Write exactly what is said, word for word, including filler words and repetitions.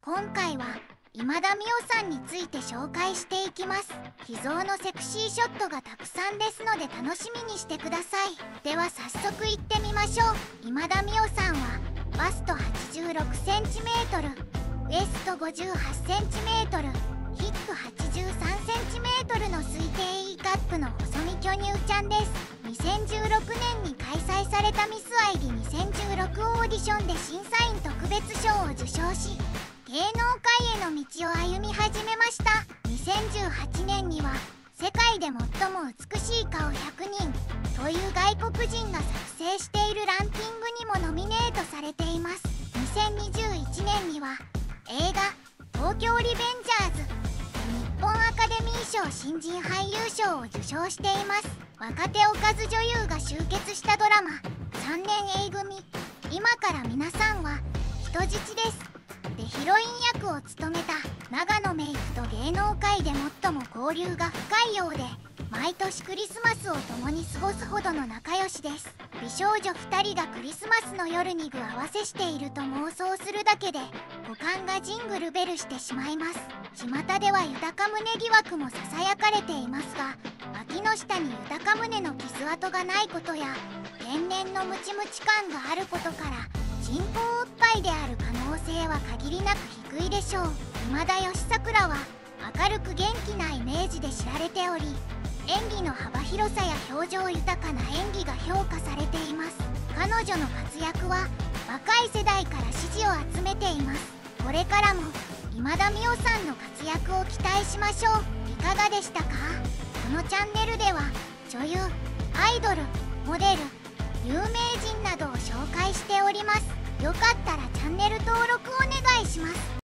今回は今田美桜さんについて紹介していきます。秘蔵のセクシーショットがたくさんですので楽しみにしてください。では早速いってみましょう。今田美桜さんはバストはちじゅうろくセンチメートル、ウエストごじゅうはちセンチメートル、ヒップはちじゅうさんセンチメートルの推定 E カップの細身巨乳ちゃんです。にせんじゅうろくねんに開催されたミスアイディにせんじゅうろくオーディションで審査員特別賞を受賞し、芸能界への道を歩み始めました。にせんじゅうはちねんには世界で最も美しい顔ひゃくにんという外国人が作成しているランキングにもノミネートされています。にせんにじゅういちねんには映画「東京リベンジャーズ」日本アカデミー賞新人俳優賞を受賞しています。若手おかず女優が集結したドラマ「さんねん A 組今から皆さんは人質です」でヒロイン役を務めた永野芽郁と芸能界で最も交流が深いようで、毎年クリスマスを共に過ごすほどの仲良しです。美少女ふたりがクリスマスの夜に具合わせしていると妄想するだけで股間がジングルベルしてしまいます。巷では豊か胸疑惑もささやかれていますが、脇の下に豊か胸の傷跡がないことや天然のムチムチ感があることから、人工おっぱいである可能性は限りなく低いでしょう。今田義桜は明るく元気なイメージで知られており、演技の幅広さや表情豊かな演技が評価されています。彼女の活躍は若い世代から支持を集めています。これからも今田美桜さんの活躍を期待しましょう。いかがでしたか？このチャンネルでは女優、アイドル、モデル、有名人などを紹介しております。よかったらチャンネル登録お願いします。